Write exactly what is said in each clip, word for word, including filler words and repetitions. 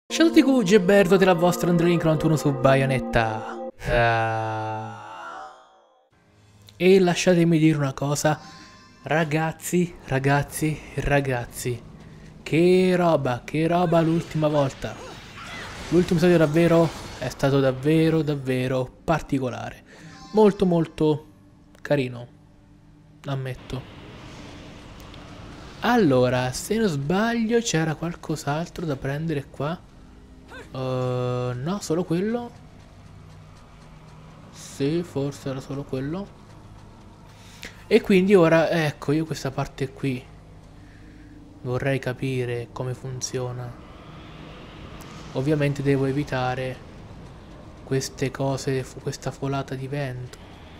Ciao a tutti Gucci e Berto della vostra Andrei quarantuno su Bayonetta. Ah. E lasciatemi dire una cosa, ragazzi, ragazzi, ragazzi, che roba, che roba l'ultima volta. L'ultimo episodio davvero è stato davvero, davvero particolare. Molto, molto carino, ammetto. Allora, se non sbaglio c'era qualcos'altro da prendere qua. Uh, no, solo quello. Sì, forse era solo quello. E quindi ora, ecco, io questa parte qui vorrei capire come funziona. Ovviamente devo evitare queste cose, questa folata di vento,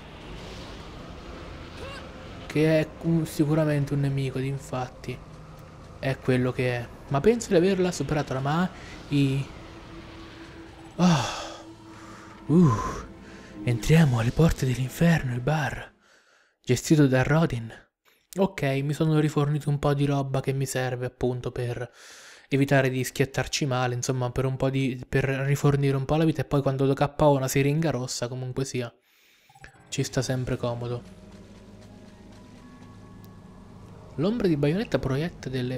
che è un, sicuramente un nemico, ed infatti è quello che è. Ma penso di averla superata la ma i... Oh. Uh. Entriamo alle porte dell'inferno, il bar, gestito da Rodin. Ok, mi sono rifornito un po' di roba che mi serve appunto per evitare di schiattarci male, insomma, per un po' di... per rifornire un po' la vita e poi quando do K O una siringa rossa, comunque sia, ci sta sempre comodo. L'ombra di Bayonetta proietta delle...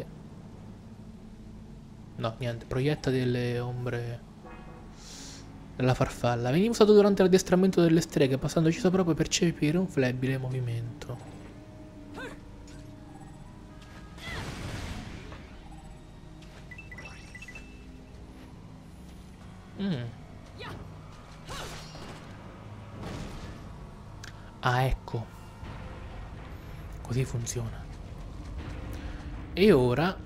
no, niente, proietta delle ombre... della farfalla. Veniva usato durante l'addestramento delle streghe, passandoci sopra per percepire un flebile movimento. Mm. Ah, ecco. Così funziona. E ora...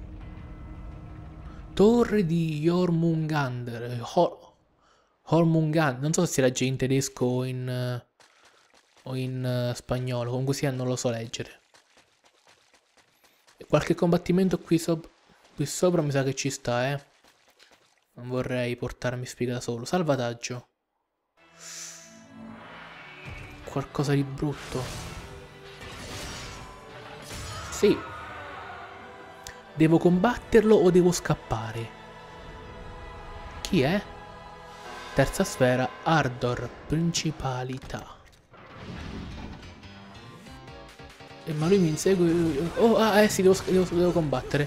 Torre di Jormungandr. Jormungandr. Non so se si legge in tedesco o in... Uh, o in uh, spagnolo. Comunque sia, non lo so leggere. Qualche combattimento qui, so qui sopra mi sa che ci sta, eh. Non vorrei portarmi spiega da solo. Salvataggio. Qualcosa di brutto. Sì. Devo combatterlo o devo scappare? Chi è? Terza sfera, Ardor, principalità. Eh, ma lui mi insegue... Oh, ah, eh sì, devo, devo, devo combattere.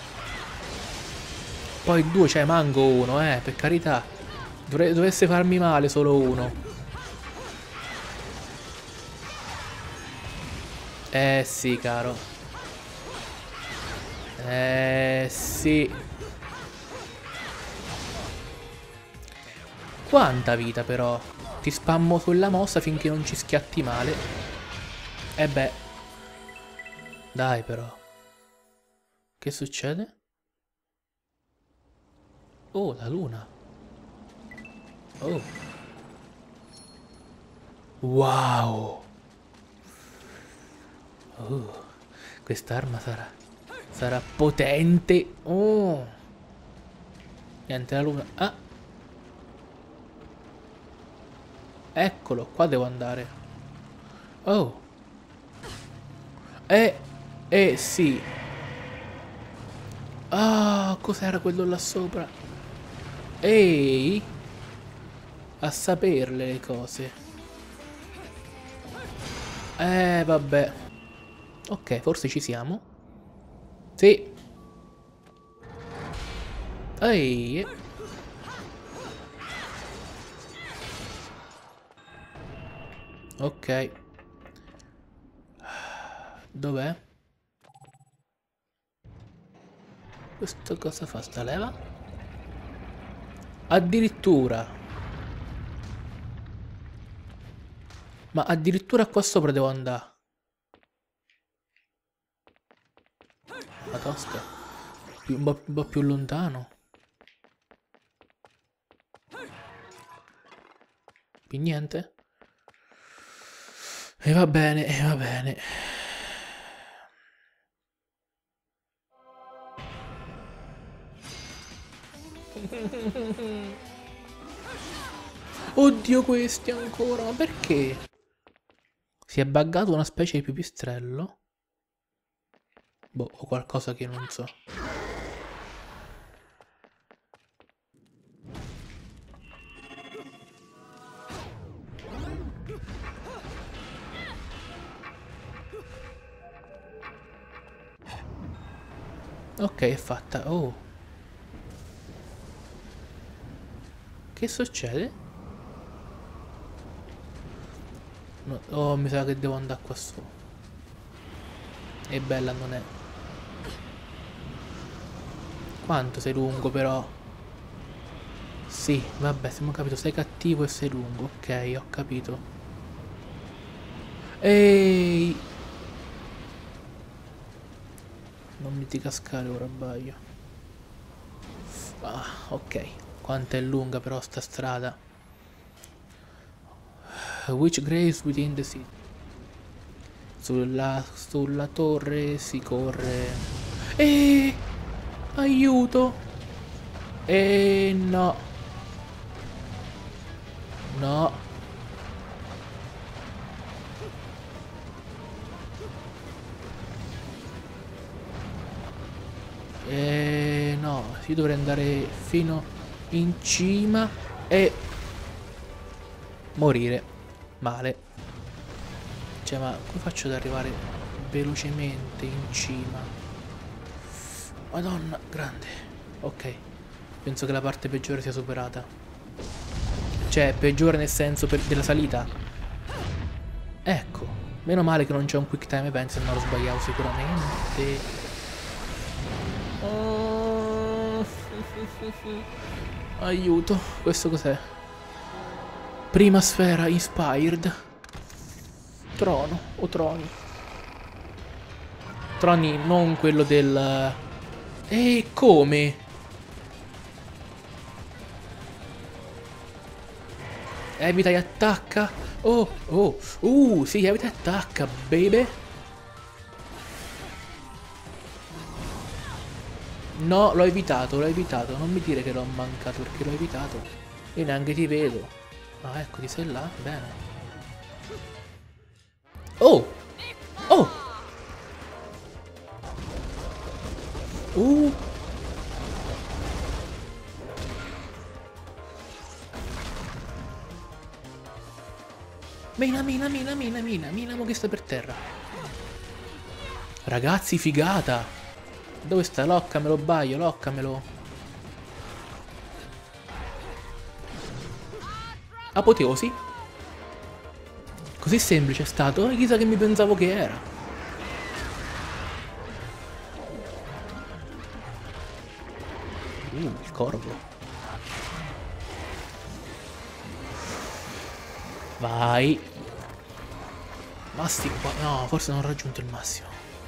Poi due, cioè manco uno, eh, per carità. Dovre dovesse farmi male solo uno. Eh sì, caro. Eh sì. Quanta vita però. Ti spammo sulla mossa finché non ci schiatti male. E beh. Dai però. Che succede? Oh, la luna. Oh. Wow. Oh. Quest'arma sarà... sarà potente. Oh. Niente, la luna. Ah. Eccolo, qua devo andare. Oh. Eh. Eh, sì. Ah, cos'era quello là sopra? Ehi. A saperle le cose. Eh, vabbè. Ok, forse ci siamo. Sì. Ehi. Ok. Dov'è? Questo cosa fa sta leva? Addirittura. Ma addirittura qua sopra devo andare. La tosca. Un po', un po' più lontano. Più niente? E va bene, e va bene. Oddio, questi ancora, ma perché? Si è buggato una specie di pipistrello? Boh, o qualcosa che non so. Ok, è fatta. Oh. Che succede? No. Oh, mi sa che devo andare qua su. È bella, non è? Quanto sei lungo però? Sì, vabbè, abbiamo capito, sei cattivo e sei lungo. Ok, ho capito. Ehi! Non mi ti cascare ora, Baio. Ah, ok. Quanto è lunga però sta strada. Which graves within the city? Sulla, sulla torre si corre. E aiuto! E no. No. E no, io dovrei andare fino in cima e morire male. Cioè, ma come faccio ad arrivare velocemente in cima? Madonna, grande. Ok, penso che la parte peggiore sia superata. Cioè, peggiore nel senso per della salita. Ecco, meno male che non c'è un quick time event, se no lo sbagliavo sicuramente. Oh. Aiuto, questo cos'è? Prima sfera inspired. Trono o troni? Troni, non quello del... E come? Evita e attacca. Oh, oh, uh, sì, evita e attacca, baby. No, l'ho evitato, l'ho evitato. Non mi dire che l'ho mancato perché l'ho evitato. Io neanche ti vedo. Ah, ecco, ti sei là, bene. Oh! Oh! Uh! Mina, mina, mina, mina, mina, mina, mo che sta per terra. Ragazzi, figata! Dove sta? Loccamelo, Baio, loccamelo. Apoteosi? Così semplice è stato? E chissà che mi pensavo che era. Uh, il corvo. Vai. Ma sti qua... No, forse non ho raggiunto il massimo.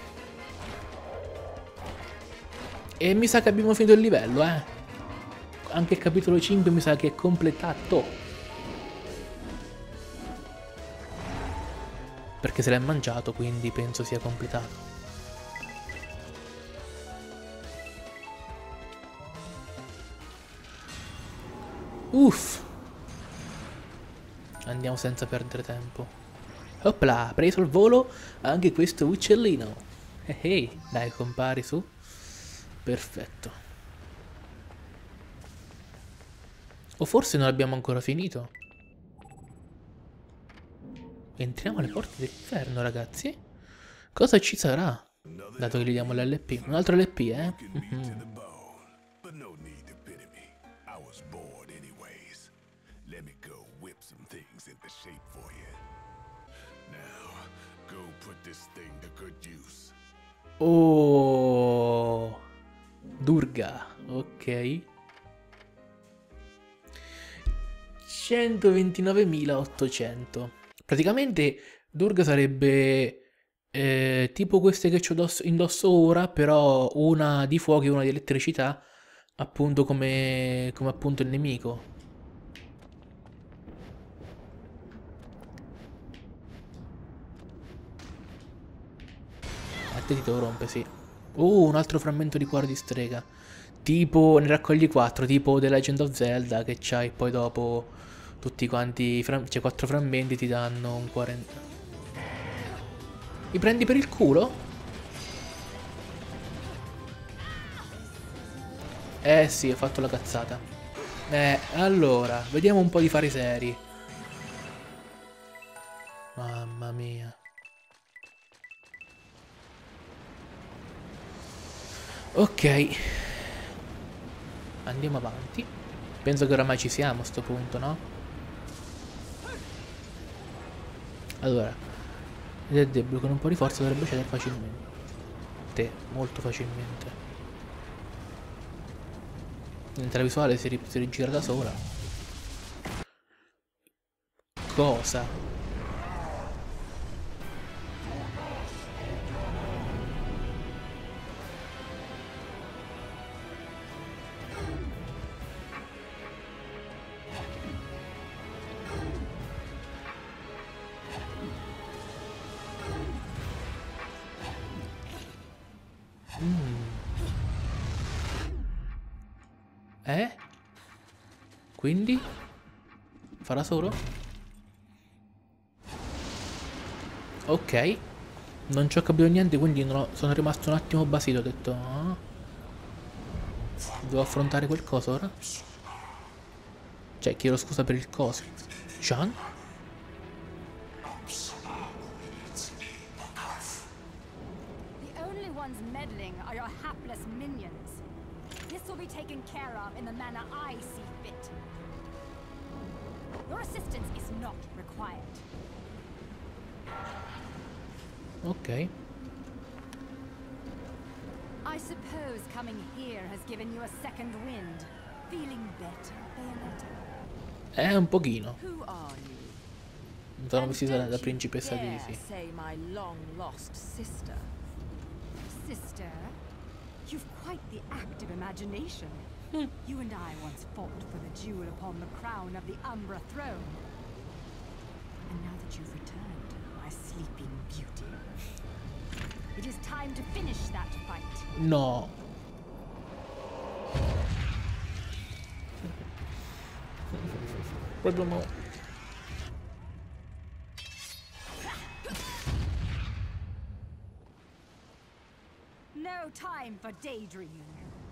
E mi sa che abbiamo finito il livello, eh. Anche il capitolo cinque mi sa che è completato. Perché se l'è mangiato, quindi penso sia completato. Uff. Andiamo senza perdere tempo. Opla, preso il volo anche questo uccellino. Ehi, hey, dai, compari su. Perfetto. O forse non abbiamo ancora finito. Entriamo alle porte dell'inferno, ragazzi. Cosa ci sarà? Dato che gli diamo l'L P. Un altro L P, eh? Mm-hmm. Oh, Durga, ok. centoventinovemilaottocento. Praticamente Durga sarebbe eh, tipo queste che ho indosso ora, però una di fuoco e una di elettricità, appunto come, come appunto il nemico. A te ti devo rompe, sì. Uh, un altro frammento di cuore di strega. Tipo, ne raccogli quattro, tipo The Legend of Zelda, che c'hai poi dopo tutti quanti, cioè quattro frammenti ti danno un cuore. Mi prendi per il culo? Eh sì, ho fatto la cazzata. Eh, allora, vediamo un po' di fare seri. Mamma mia. Ok. Andiamo avanti. Penso che oramai ci siamo a sto punto, no? Allora, ed è debole, con un po' di forza dovrebbe cedere facilmente. Te, molto facilmente. Mentre la visuale si, ri si rigira da sola. Cosa? Eh? Quindi? Farà solo? Ok. Non ci ho capito niente, quindi non ho- sono rimasto un attimo basito. Ho detto... "Ah, devo affrontare qualcosa ora?" Cioè, chiedo scusa per il coso. Jean? The only ones meddling are your hapless minions. This will be taken care of in the manner I see fit. Your assistance is not required. Ok. I suppose coming here has given you a second wind. Feeling better, Bayonetta? Eh, un pochino. Who are you? Mi sono And vestita da don't principessa you dare Daisy. say my long-lost sister. Sister, you've quite the active imagination. You and I once fought for the jewel upon the crown of the Umbra throne. And now that you've returned, my sleeping beauty, it is time to finish that fight. No. Proprio no. No time for daydreaming.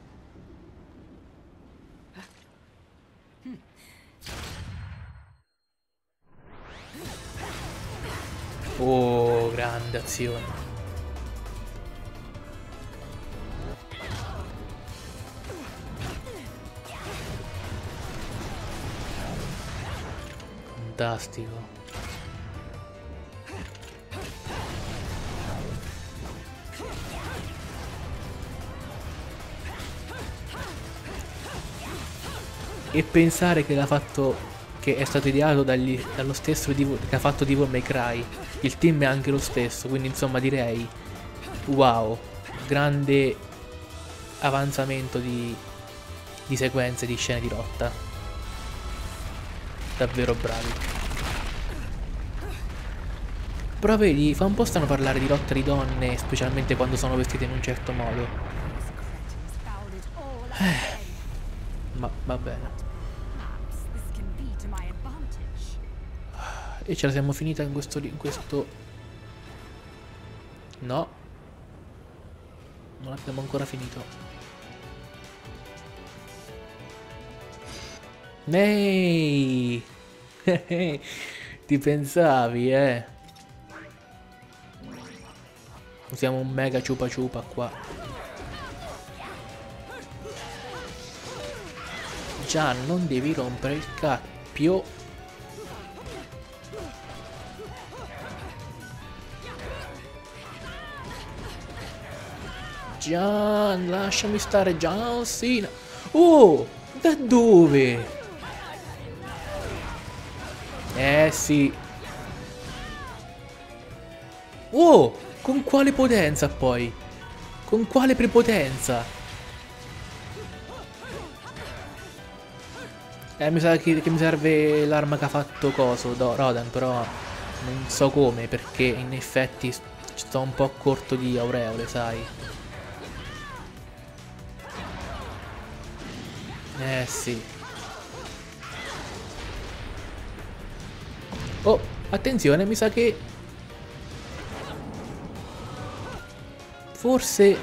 Oh, grande azione. Fantastico. E pensare che l'ha fatto, che è stato ideato dagli, dallo stesso Devil, che ha fatto Devil May Cry. Il team è anche lo stesso, quindi insomma direi wow, grande avanzamento di, di sequenze, di scene di lotta. Davvero bravi. Però vedi, fa un po' strano parlare di lotta di donne, specialmente quando sono vestite in un certo modo. These cretins fouled it all up again. Ma va bene. Perhaps this can be to my advantage. E ce la siamo finita in questo, in questo... No. Non abbiamo ancora finito. Ehi! Ti pensavi, eh? Usiamo un mega ciupa ciupa qua. Gian, non devi rompere il cappio. Gian, lasciami stare, Gian Cena. Oh, da dove? Eh sì. Oh, con quale potenza poi? Con quale prepotenza? Eh, mi sa che, che mi serve l'arma che ha fatto coso, do, Rodan, però non so come, perché in effetti sto un po' corto di aureole, sai. Eh sì. Oh, attenzione, mi sa che... Forse...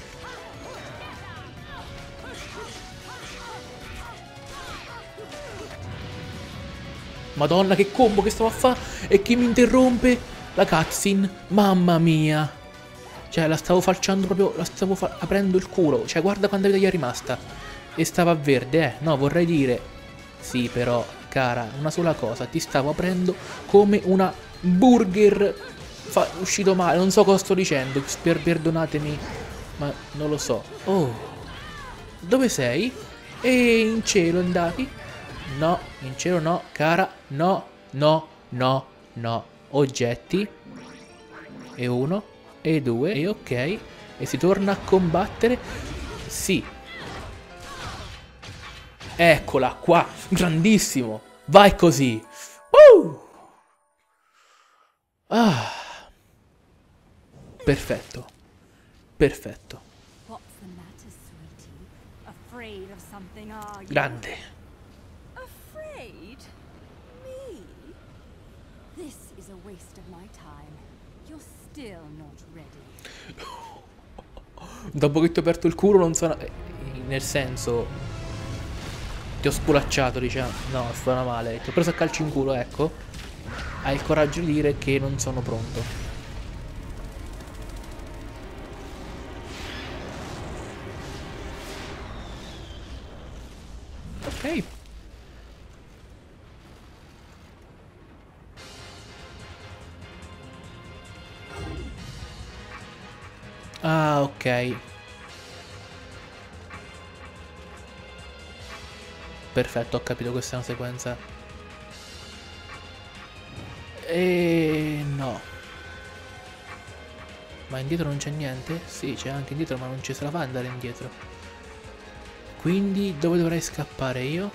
Madonna, che combo che stavo a fare e che mi interrompe la cutscene. Mamma mia. Cioè, la stavo falciando proprio, la stavo fa aprendo il culo. Cioè, guarda quanta vita gli è rimasta. E stava a verde, eh. No, vorrei dire... Sì, però, cara, una sola cosa. Ti stavo aprendo come una burger fa uscito male. Non so cosa sto dicendo. Per perdonatemi, ma non lo so. Oh, dove sei? E in cielo andavi? No, in cielo no, cara. No, no, no, no. Oggetti. E uno. E due. E ok. E si torna a combattere. Sì. Eccola qua. Grandissimo. Vai così. Uh! Ah. Perfetto. Perfetto. What's the matter, sweetie? Afraid of something, are you? Grande. Afraid? Me? This is a waste of my time. You're still not ready. Dopo che ti ho aperto il culo non sono... Nel senso... Ti ho sculacciato, diciamo. No, suona male. Ti ho preso a calci in culo, ecco. Hai il coraggio di dire che non sono pronto. Ok. Ah, ok. Perfetto, ho capito, questa è una sequenza. E no. Ma indietro non c'è niente? Sì, c'è anche indietro, ma non ci se la fa andare indietro. Quindi dove dovrei scappare io?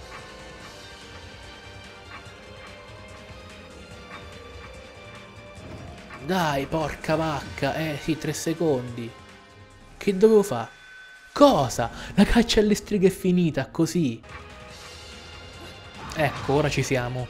Dai, porca vacca. Eh sì, tre secondi. Che dovevo fare? Cosa? La caccia alle streghe è finita, così. Ecco, ora ci siamo.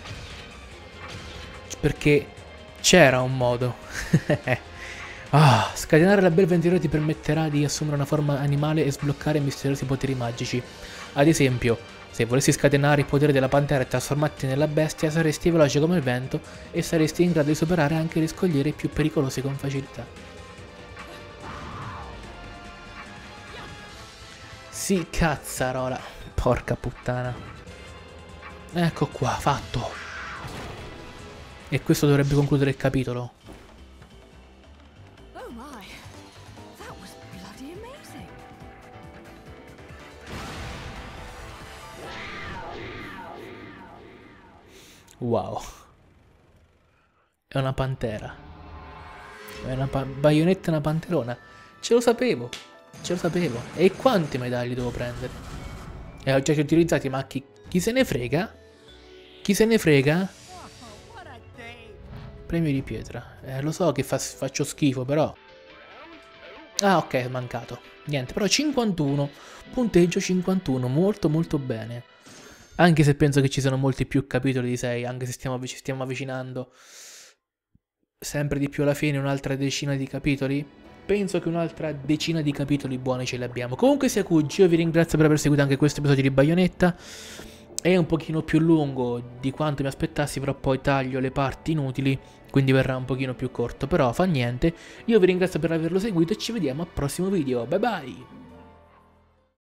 Perché c'era un modo. Ah, scatenare la bel ventilatore ti permetterà di assumere una forma animale e sbloccare misteriosi poteri magici. Ad esempio, se volessi scatenare il potere della pantera e trasformarti nella bestia, saresti veloce come il vento e saresti in grado di superare anche le scogliere più pericolose con facilità. Sì, cazzarola. Porca puttana. Ecco qua, fatto. E questo dovrebbe concludere il capitolo. Oh my. That was bloody amazing. Wow. È una pantera. È una pa baionetta e una panterona. Ce lo sapevo. Ce lo sapevo. E quante medaglie devo prendere? E oggetti utilizzati, ma chi, chi se ne frega? Chi se ne frega? Premio di pietra. Eh, lo so che fa faccio schifo, però. Ah, ok, è mancato. Niente, però cinquantuno. Punteggio cinquantuno. Molto, molto bene. Anche se penso che ci siano molti più capitoli di sei. Anche se stiamo, ci stiamo avvicinando sempre di più alla fine. Un'altra decina di capitoli. Penso che un'altra decina di capitoli buoni ce li abbiamo. Comunque sia Cucci, io vi ringrazio per aver seguito anche questo episodio di Bayonetta. È un pochino più lungo di quanto mi aspettassi, però poi taglio le parti inutili, quindi verrà un pochino più corto, però fa niente. Io vi ringrazio per averlo seguito e ci vediamo al prossimo video. Bye bye!